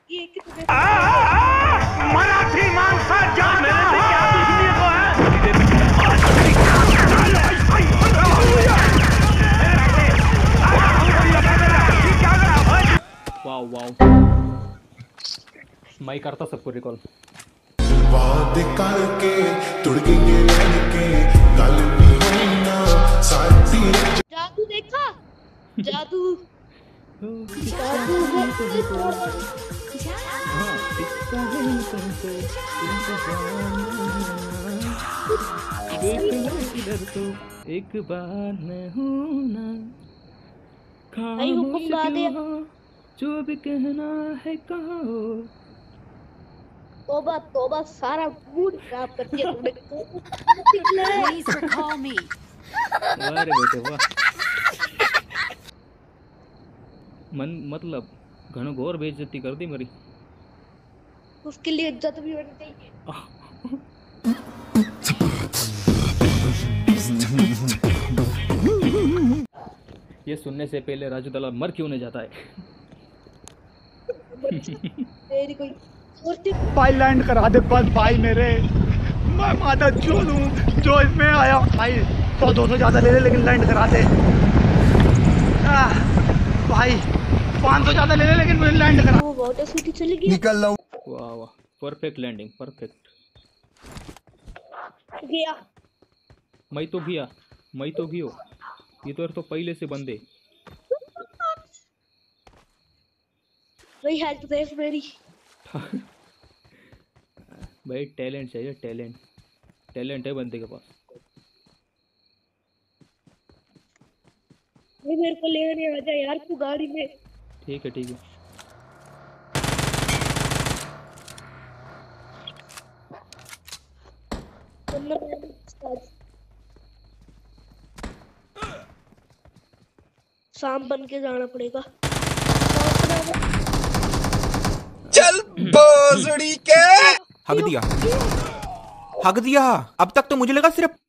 ये कितने मराठी माणसा जान मेरे से क्या दुश्मनी को है। वाओ वाओ, मैं करता सबको रिकॉल। वादे करके तुड़केंगे लड़के गल भी होना साथी। जादू देखा, जादू एक बार मैं हूँ ना, भाई हुक्म गा दे। जो भी कहना है कहो। तोबा तोबा, सारा मूड खराब कर दिया तुमने। Please recall me. अरे बेटे वाह, मतलब घनघोर बेइज्जती कर दी मेरी। उसके लिए इज्जत भी होनी चाहिए। ये सुनने से पहले राजू दलाल मर क्यों नहीं जाता है। तेरी कोई भाई लैंड करा दे बस भाई मेरे, मैं माता चूल हूँ जो इसमें आया। भाई 100-200 ज्यादा ले ले लेकिन लैंड करा दे। भाई 500 ज्यादा ले ले लेकिन मुझे लैंड करा। वो बहुत सीटी चली गई। निकल लो। वाह वाह, परफेक्ट लैंडिंग, परफेक्ट। गया मैं तो गया, मैं तो गयो। इधर तो पहले से बंदे। वही हेल्प देख मेरी। भाई टैलेंट चाहिए, टैलेंट, टैलेंट है बंदे के पास। भाई मेरे को लेने आ जा यार तू गाड़ी में। ठीक है ठीक है। शाम बन के जाना पड़ेगा। चल भोसड़ी के हक दिया, हक दिया। अब तक तो मुझे लगा सिर्फ